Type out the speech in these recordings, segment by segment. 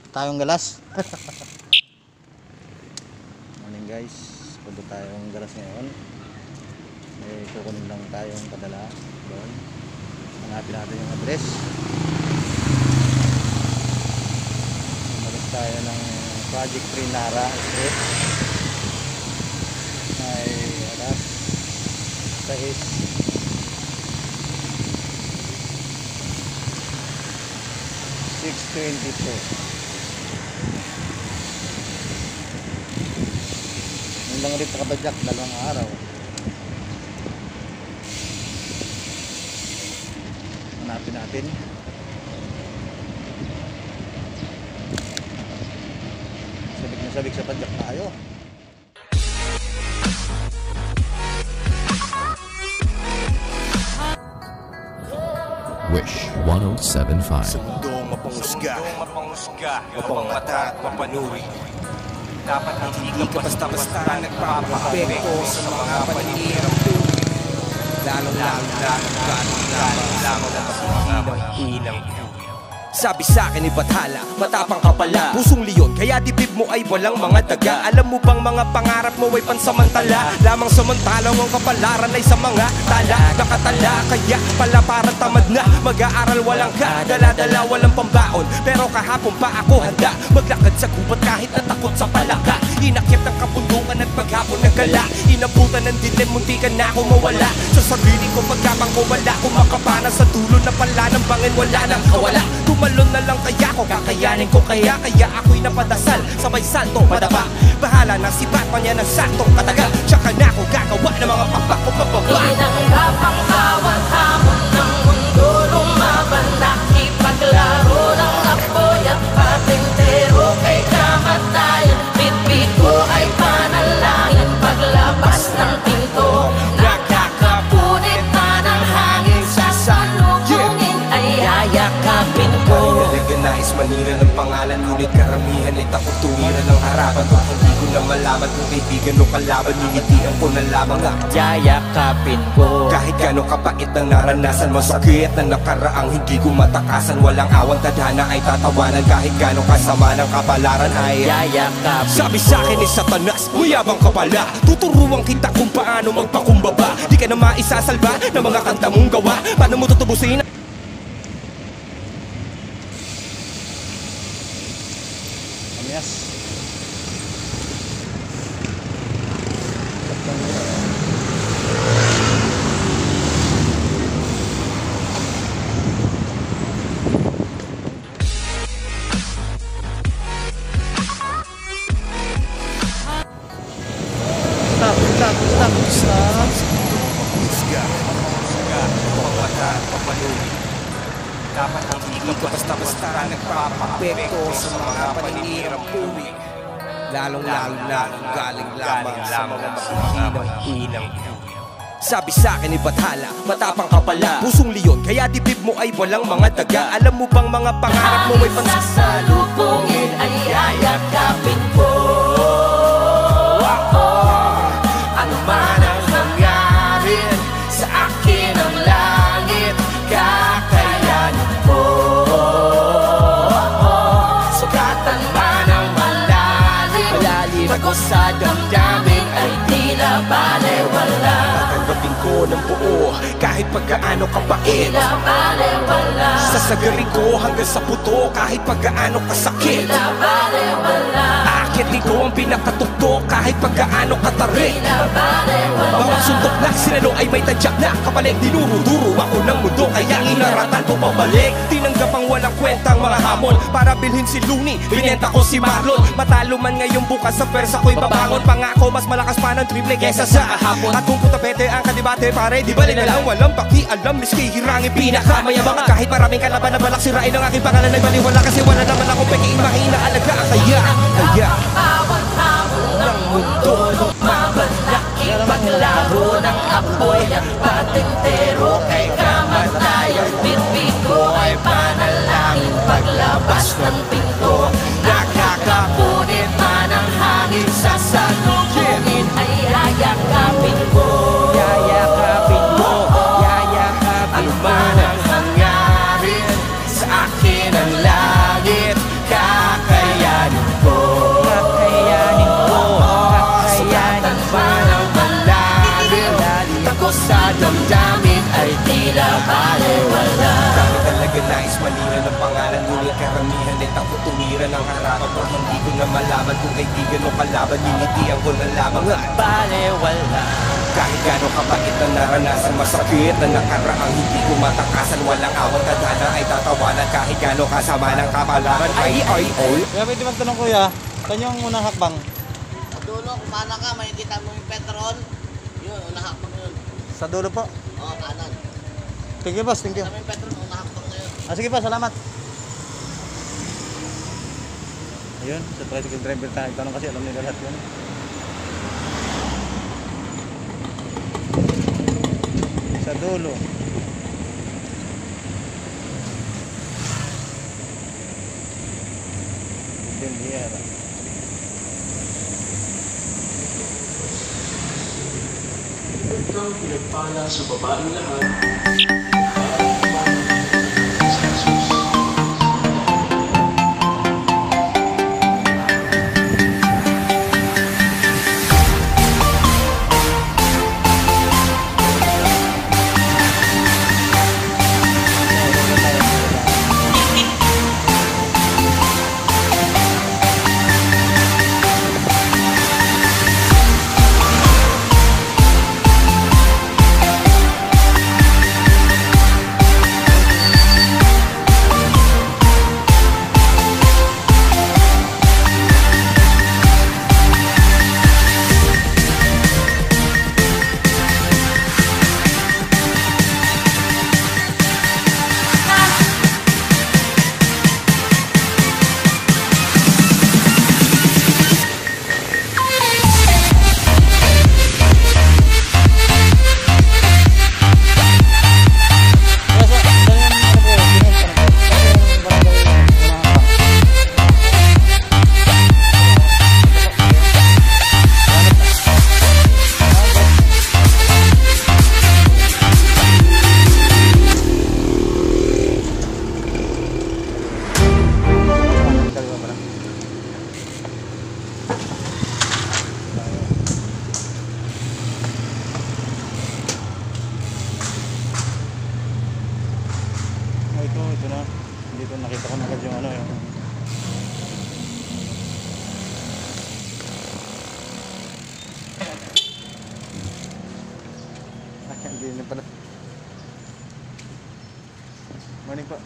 tayong galas. Morning guys, punta tayong galas ngayon. May kukunin lang tayong padala doon. Hanapin natin yung address. Umalis tayo ng Project Trinara Street. Ay alas 6:22. Yung lang rito kabadyak, 2 araw. Hanapin natin. Sabik na sabik sa padyak tayo. Wish 1075. Sa mundong mapangusga, mapangmata at mapanuri. Dapat hindi ka basta-basta nagpapapekto sa mga paninirang tuwi. Lalong-lalo na galing-lamang ang mga hinang tuwi. Sabi sa'kin ni Bathala, matapang ka pala, pusong leon, kaya dibdib mo ay walang mga daga. Alam mo bang mga pangarap mo ay pansamantala? Lamang samantalang ang kapalaran ay sa mga tala. Nakatala, kaya pala parang tamad na. Mag-aaral walang ka, dala-dala walang pambaon. Pero kahapon pa ako handa maglakad sa gubat kahit natakot sa palaka. Inakyat ng kabundungan at paghapon ng gala. Inabutan ng dilim, munti ka na ako mawala. Sa sarili ko pagkabang ko wala, kumakapana sa dulo na pala ng bangin wala nang kawala. Tumalon na lang kaya ko, kakayanin ko kaya ako'y napadasal, sabay santo madaba. Bahala na si Batman yan ang saktong katagal. Tsaka na ako gagawa ng mga pakpak ko pababa. Hinanggap ang bawat hamon ng mundo, lumaban na ipaglaro ng apoy at patintero kay kamatayan. Bitbit ko ay panalangin, paglabas ng pinto nakakapunit na ng hangin. Sa salubungin ay yayakapin ko. Nais manira ng pangalan, ngunit karamihan ay takot tuwiran ng harapan. Kung hindi ko na malaman kung kaibigan o kalaban, nilitian ko na lamang at Yayakapin ko. kahit gano'ng kapait ang naranasan, masakit na nakaraang hindi ko matakasan. Walang awang tadhana ay tatawanan, kahit gano'ng kasama ng kapalaran ay Yayakapin sabi sa'kin ni Satanas, mayabang ka pala. Tuturuan kita kung paano magpakumbaba. Di ka na maisasalba ng mga kanta mong gawa. Paano mo tutubusin? Yes. Dapat hindi ka basta-basta nagpapapekto sa mga paninirang tuwi. Lalong-lalo na galing lamang sa mga hinang tuwi. Sabi sa'kin ni Bathala, matapang ka pala, pusong leon, kaya dibdib mo ay walang mga daga. Alam mo bang mga pangarap mo ay sasalubungin ay yayakapin ko. Ano man ang mangyari sa akin ang langit, kakayanin ko. Sugatan man ang malalim, tago sa damdamin ay di na balewala. tatanggapin ko ng buo, kahit pagkaano kapait. Di na balewala. Sasagarin ko hanggang sa puto, kahit pagkaano kasakit. Di na balewala. Aakyatin ko ang pinakatuktok, kahit pagkaano katarik. Di na balewala. Bawat suntok na sinalo ay may tadyak na kapalit. Dinuro-duro ako ng mundo, kaya inaratan ko pabalik. Tinanggap ang walang kwentang mga hamon para bilhin si Looney, binenta ko si Marlon. Matalo man ngayong bukas sa persa ko'y babangon. Pangako mas malakas pa ng triple kesa sa kahapon. At kung putapete ang kadibate pare, di bali na lang walang pakialam. Miski hirangin pinakamayabang, kahit maraming kalaban na balak sirain ang aking pangalan ay baliwala. Kasi wala naman akong peking mahina alaga. Kaya bawat hamon ng mundo, lumaban na ipaglaro ng apoy at patintero kay kamatayan. Bitbit ko ay panalangin, paglabas ng pinto nakakapunit man ang hangin. Sa salubungin ay yayakapin ko. yayakapin mo, yayakapin Ano mo. man ang hangarin, sa akin ang langit, kakayanin mabalewala. Dami talaga nais maliran ng pangalan, ngunit karamihan ay takot tumira ng harapan. Pag hindi ko na malaman kung kaibigan o kalaban, ninitiyan ko na lamang Balewala. kahit gano'ng kabait na naranasan, masakit na nakaraang hindi ko matakasan. Walang awang tadhana ay tatawanan, kahit gano'ng kasama ng kamalaman. Ay, Kaya pwede magtanong kuya, saan yung unang hakbang? Dulo, kung mana ka, makikita mo yung Petron. Yun, unahakbang yun. Sa dulo po. Oo, kanan. Thank you boss, thank you. Kami yung Petron, unahakbang na yun. Ah, sige pa, salamat. Ayun, sa tricycle driver tayo. Tanong kasi alam nila lahat yun. Sa dulo. Bendiera. Ikaw pinagpala sa babaeng lahat. Ito na. Dito nakita ko na agad yung ano yung hindi na pala. Morning po.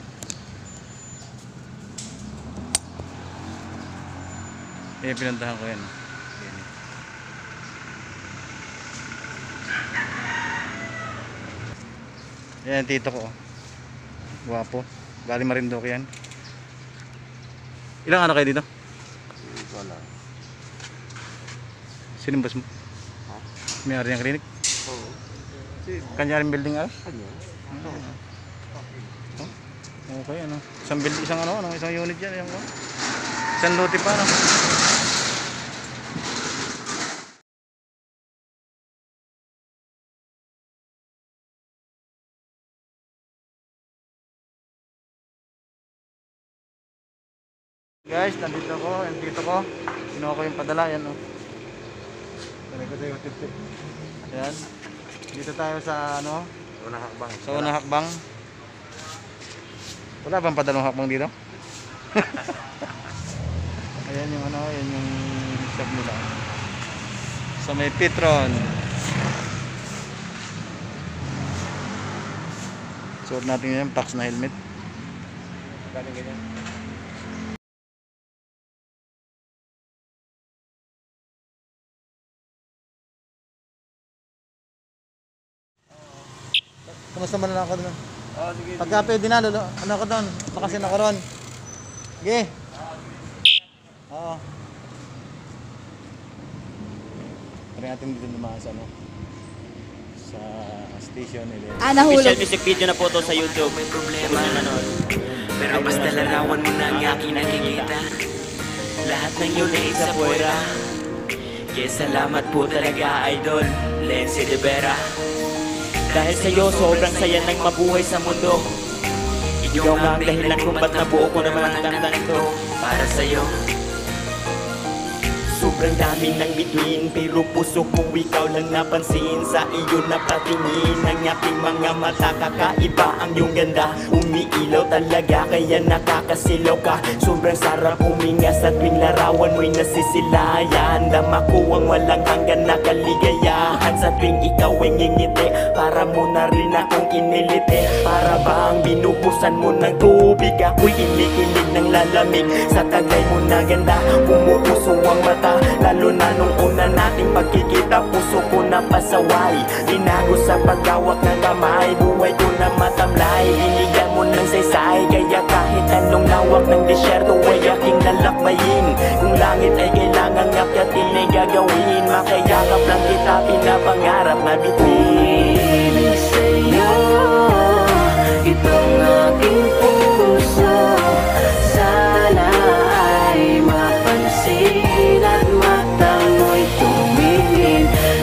Pinuntahan ko yan. Yan tito ko. Guwapo. Galing Marinduque yan. Ilang ano kayo dito? Wala. Sinong boss mo? Ha? May-ari ng klinik? Oo. Kanyaring building ah? Kanya? Okay ano. Isang building, isang unit yan. Isang lote pa ano. Guys, nandito ko, yung tito ko. Kinuha ko yung padala, yan o. Dali ko tayo tip. Ayan. Dito tayo sa ano? Unang hakbang. Sa unang hakbang. Wala bang padalong hakbang dito? Ayan yung ano, yan yung shop nila. Sa may Petron. Suot natin yung Pax na helmet. Galing ganyan. Kamusta man lang ako doon? Oo, sige. Pagka pwede na, ano ako doon? Makasin ako ron. Sige. Oo. Pari natin dito naman sa ano? Sa station nila. Official music video na po to sa YouTube. May problema nanood. Pero basta larawan mo na ang aking nakikita. Lahat ng yun ay isa puwera. Kaya salamat po talaga, Idol Lency De Vera. Dahil sa'yo, sobrang saya ng mabuhay sa mundo. Ikaw nga ang dahilan kung ba't nabuo ko naman ang kantang ito para sa'yo. Sobrang dami ng bituin, pero puso ko ikaw lang napansin. Sa iyo napatingin ang aking mga mata. Kakaiba ang iyong ganda, umiilaw talaga, kaya nakakasilaw ka. Sobrang sarap huminga sa tuwing larawan mo'y nasisilayan. Dama ko ang walang hanggan na kaligayahan. Sa tuwing ikaw ay ngingiti, para mo na rin akong iniliti. Para bang binubusan mo ng tubig, ako'y inikilig ng lalamig. Sa tagay mo na ganda, pumupuso ang mata. Lalo na nung una nating pagkikita, puso ko na pasaway. Binago sa paghawak ng kamay, buhay ko na matamlay. Binigyan mo ng saysay, kaya kahit anong lawak ng disyerto ay aking lalakbayin. Kung langit ay kailangang akyatin ay gagawin. Makayakap lang kita, pinapangarap na bituin. Ibig sa'yo, itong aking puso, sana ay mapansin at mata mo'y tumingin.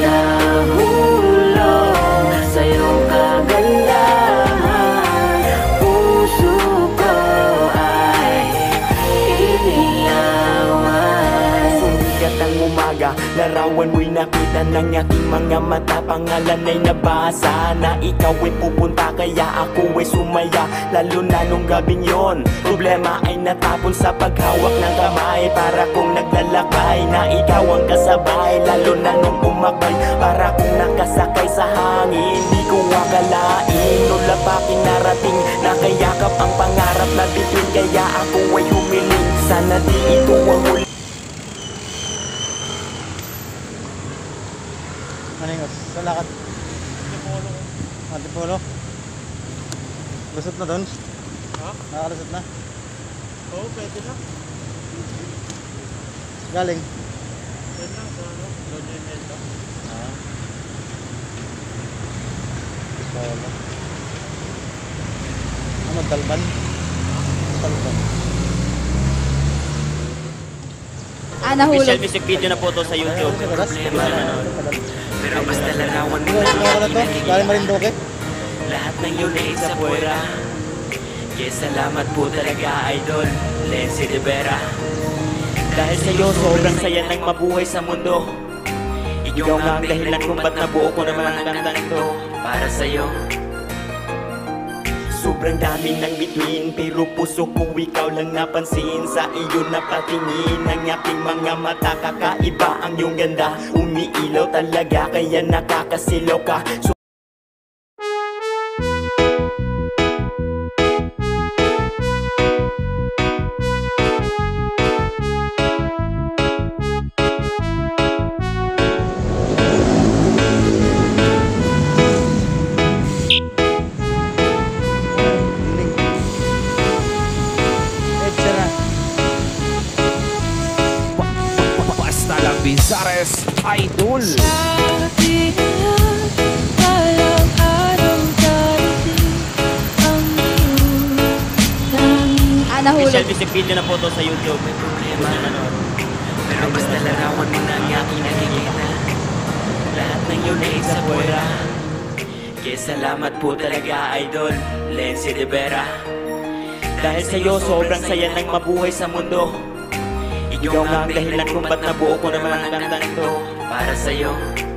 Nahulog sa iyong kagandahan, puso ko ay inilawan. Sumikat ang umaga, larawan mo'y nakita ng aking mga mata. Pangalan ay nabasa na ikaw ay pupunta, kaya ako ay sumaya. Lalo na nung gabing yon, problema ay natapon sa paghawak ng kamay. Para kong naglalakbay na ikaw ang kasabay. Lalo na nung umakbay, para kong nakasakay sa hangin. Di ko akalain, nula pa kinarating, nakayakap ang pangarap na bituin. Kaya ako ay humiling, sana di ito ang huli. Maningos, sa lakad. Antipolo. Lusot na doon? Ha? Nakalusot na? Oo, pwede na. Galing? Pwede na sa Lodi Mento. Antipolo. Ano, Talban? Talban. Official Nahulog. music video na po to sa YouTube. Pero basta larawan mo Ano lang ko na to? Galing Marinduque? Lahat ng yun ay sa puwera. Yes, salamat po talaga, idol Lency de Vera. Dahil sa'yo, sobrang saya ng mabuhay sa mundo. Ikaw nga ang dahilan kung ba't nabuo ko naman ang kantang ito. Para sa'yo. Sobrang dami ng bituin, pero puso ko ikaw lang napansin. Sa iyo napatingin ang aking mga mata. Kakaiba ang iyong ganda, umiilaw talaga, kaya nakakasilaw ka. Basta lang Binzares, idol. Nahulog. Official music video na po to sa YouTube. Pero basta larawan mo na ang aking nakikita. Lahat ng yun ay sa puwera. Kaya salamat po talaga, idol Lency de Vera. Dahil sa'yo, sobrang saya ng mabuhay sa mundo. Ikaw nga ang dahilan kung ba't nabuo ko naman ang kantang ito. Para sa'yo.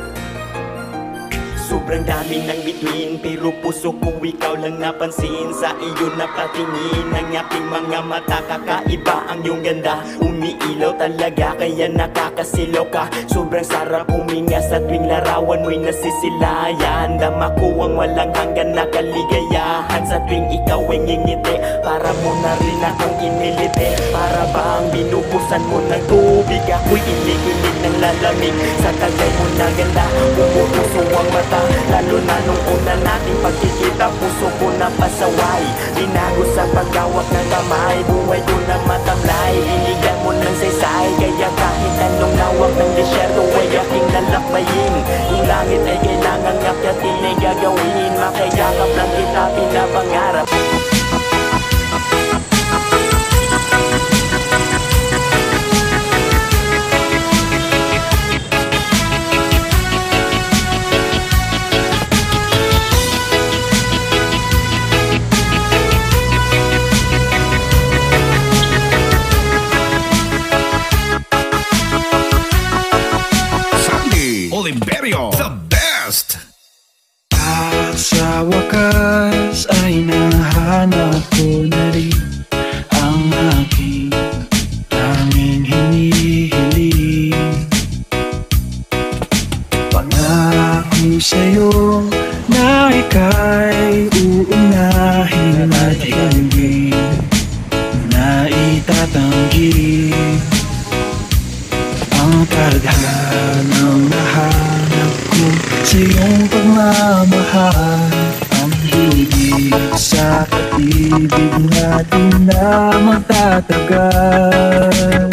Sobrang dami ng bituin, pero puso ko ikaw lang napansin. Sa iyo napatingin ang aking mga mata. Kakaiba ang iyong ganda, umiilaw talaga, kaya nakakasilaw ka. Sobrang sarap huminga sa tuwing larawan mo'y nasisilayan. Dama ko ang walang hanggan na kaligayahan. Sa tuwing ikaw ay ngingiti, para mo na rin akong iniliti. Para bang binubusan mo ng tubig, ako'y inikilig ng lalamig. Sa tagay mo na ganda, pumupuso ang mata. Lalo na nung una nating pagkikita, puso ko na pasaway. Binago sa paghawak ng kamay, buhay ko na matamlay. Binigyan mo ng saysay, kaya kahit anong lawak ng disyerto ay aking lalakbayin. Kung langit ay kailangang akyatin ay gagawin. Makayakap lang kita, pinapangarap. oras ay nahanap ko na rin ang aking tanging hinihiling. Pangako sa'yo na ika'y uunahin at hindi na itatanggi ang tadhanang nahanap ko sa iyong pagmamahal. Ang higit sa pag-ibig natin na magtatagal.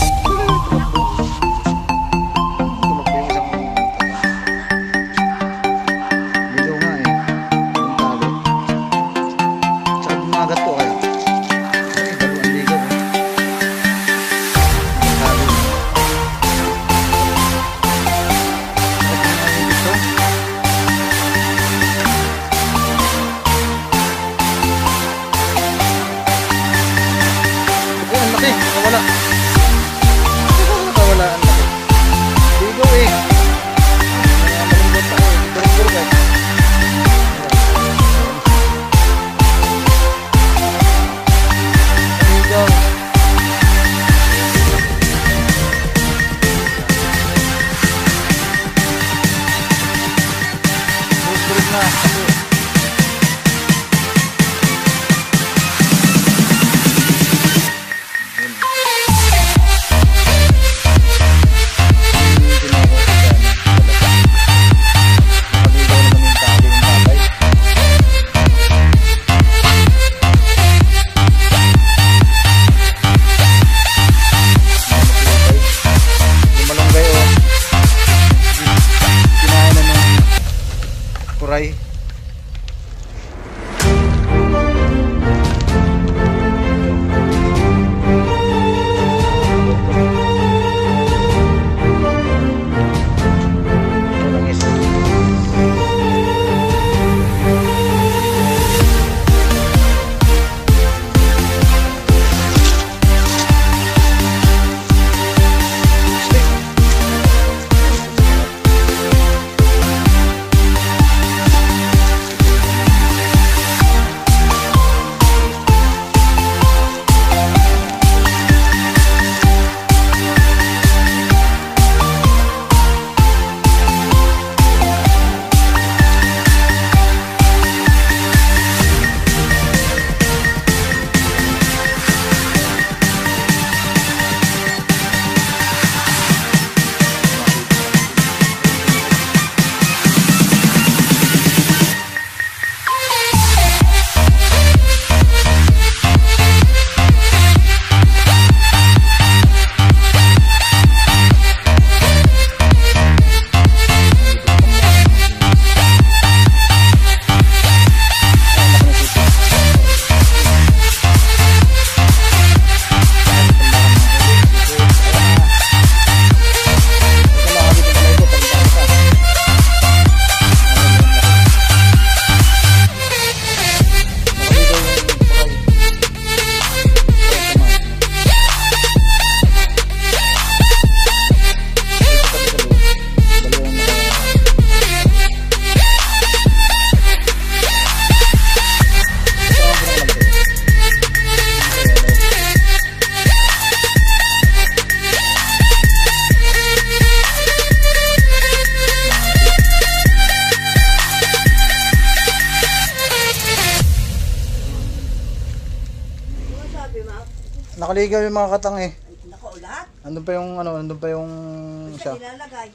Nakaligaw yung mga katang eh. Nakaulat? Andun pa yung ano, andun pa yung isa. Ilalagay.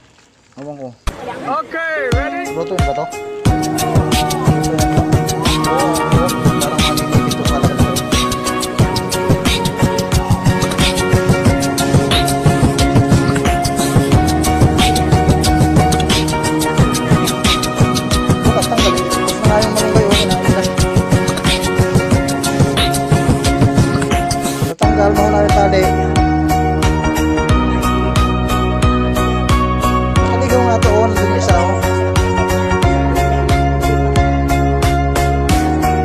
Awang ko. Okay, ready? Bro, to yun ba to? Parang manigit ito talaga. Natanggal mo na yung tali. Nakaligaw nga to, nandun yung isa oh.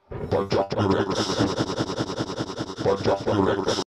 Bajak Lyrics.